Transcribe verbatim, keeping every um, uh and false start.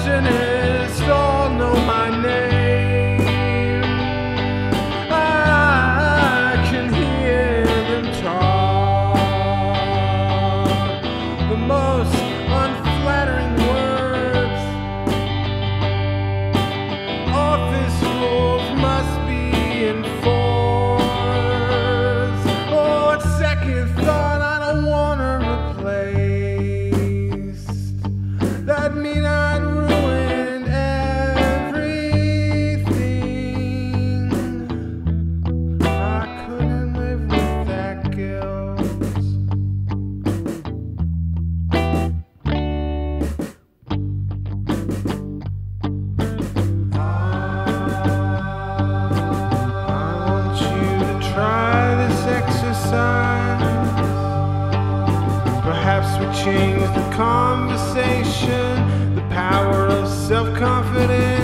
receptionist all know my name. I can hear them talk the most unflattering words. Office rules must be enforced. Oh, at second thought, I don't want her replaced. That mean I'd ruin everything. I couldn't live with that guilt. I want you to try this exercise. Perhaps we change the conversation, the power of self-confidence.